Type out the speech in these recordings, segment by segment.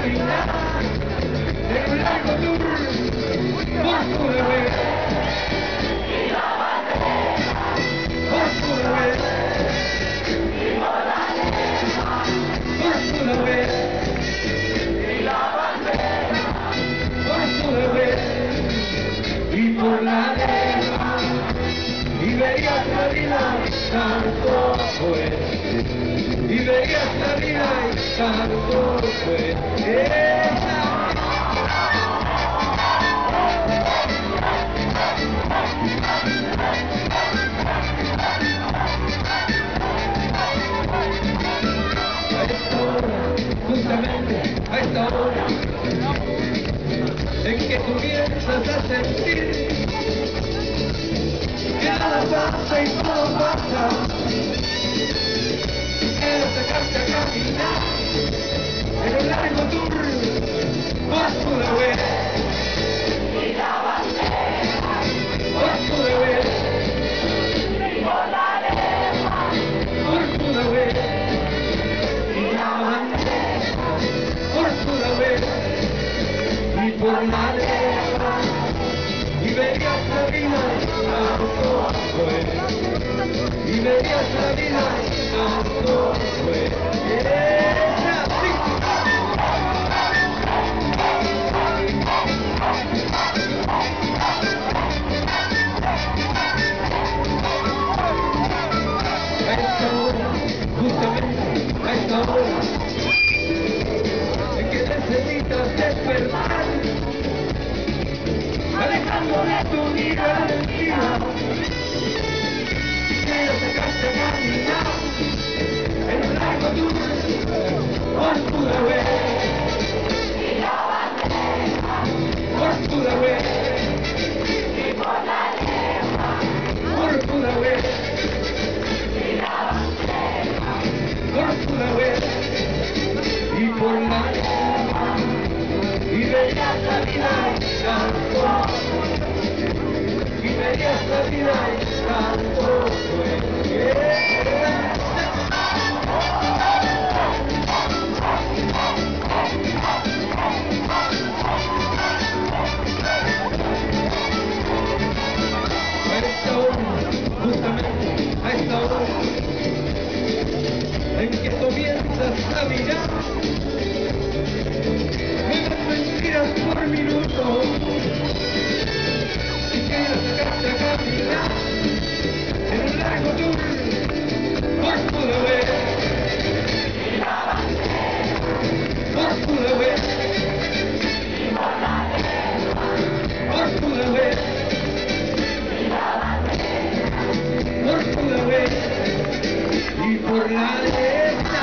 caminar en un largo tour por su bebé. Y la bandera por su bebé. Y por la lema por su bebé. Y la bandera por su bebé. Y por la lema y veías la vida tanto fue. Y veías la vida y tanto fue ella. A esta hora, justamente a esta hora, en que comienzas a sentir que nada pasa y todo pasa. Quiero sacarte a caminar en un largo tour por su bebé. Y la bandera por su bebé. Y por la lema por su bebé. Y la bandera por su bebé. Y por la lema y veías la vida tanto fue. Y veías la vida tanto fue ella, sí. A esta hora, justamente a esta hora, en que necesitas despertar, alejando de tu vida encima. Quiero sacarte a caminar en un largo tour por tu bebé. Y la bandera por tu bebé. Y por la lema por tu bebé. Y la bandera por tu bebé. Y por la lema y veías la vida y tanto. Y veías la vida y tanto fue a esta hora, justamente a esta hora, en que comienzas a mirar, nuevas mentiras por minuto. Quiero sacarte a caminar en un largo tour por tu bebé. Y la bandera por tu bebé. Y por la lema por tu bebé. Y la bandera por tu bebé. Y por la lema.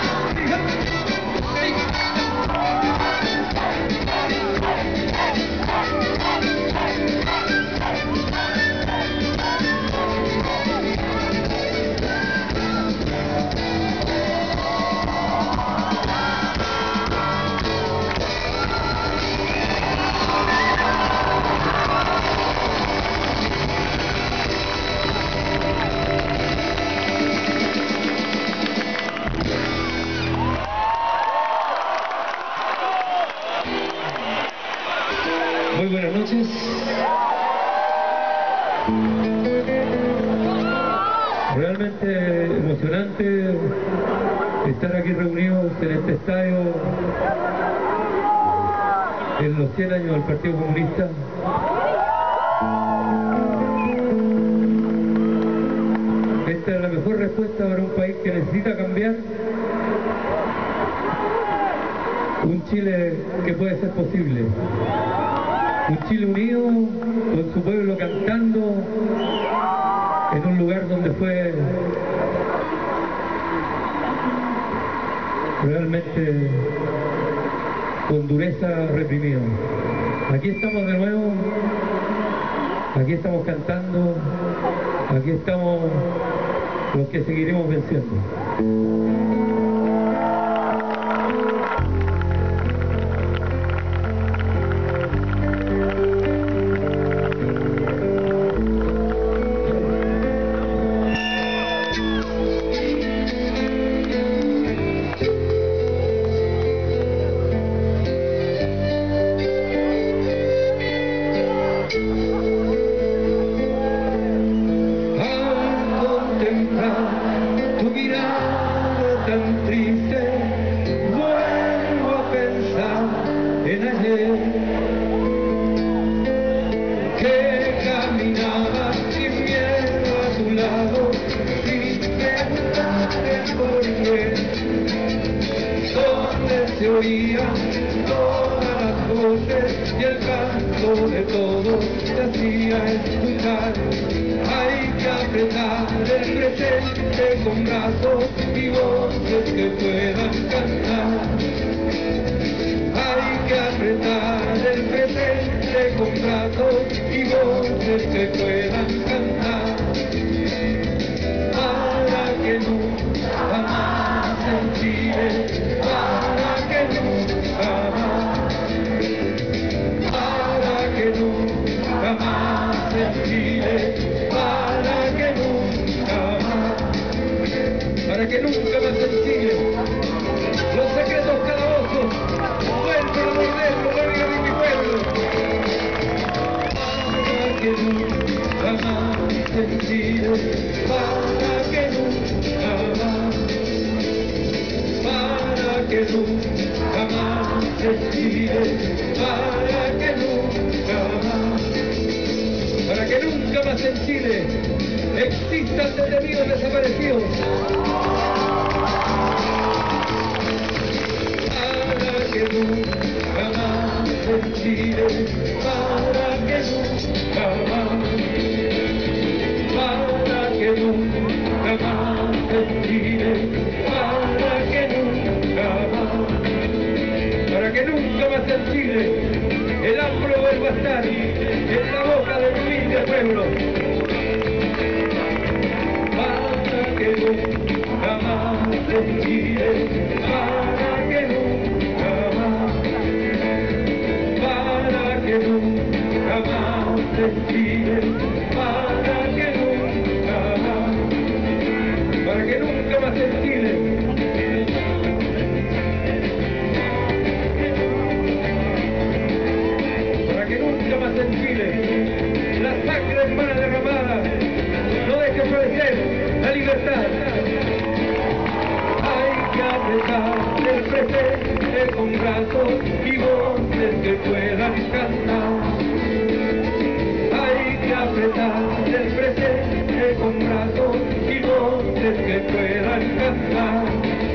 Muy buenas noches. Realmente emocionante estar aquí reunidos en este estadio en los 100 años del Partido Comunista. Esta es la mejor respuesta para un país que necesita cambiar. Un Chile que puede ser posible. Un Chile unido, con su pueblo cantando en un lugar donde fue realmente con dureza reprimido. Aquí estamos de nuevo, aquí estamos cantando, aquí estamos los que seguiremos venciendo. se oía todas las voces y el canto de todos se hacía escuchar. Hay que apretar el presente con brazos y voces que puedan cantar. Hay que apretar el presente con brazos y voces que puedan cantar. Para que nunca más en Chile, para que nunca más, para que nunca más en Chile, para que nunca más en Chile. Los secretos calabozos vuelven a morderlo, vuelven a mi pueblo. Para que nunca más en Chile, para que nunca más, para que nunca más en Chile, para que nunca más, para que nunca más en Chile existan detenidos desaparecidos. Para que nunca más en Chile, para que nunca más, para que nunca más en Chile, para que nunca más, para que nunca más en Chile el hambre vuelva a estar en la boca del humilde pueblo. Para que nunca más en Chile, para que nunca más, para que nunca más en Chile, para que nunca más, para que nunca más en Chile. Para que nunca más en Chile la sangre hermana derramada no deje florecer la libertad. Hay que apretar el presente con brazos y voces que puedan cantar. Hay que apretar el presente con brazos y voces que puedan cantar.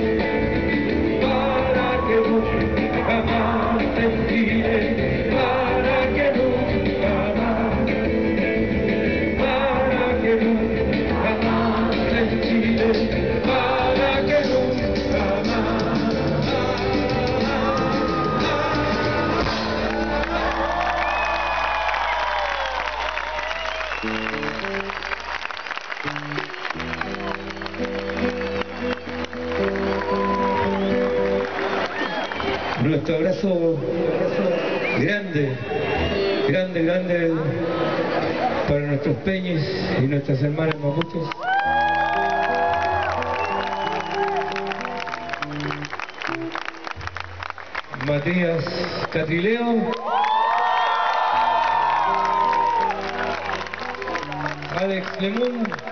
Para que nunca más en Chile, para que nunca más, para que nunca más en Chile, para que nunca más. Nuestro abrazo grande, grande, grande para nuestros peñis y nuestras hermanas mapuches. Matías Catrileo, Alex Lemun,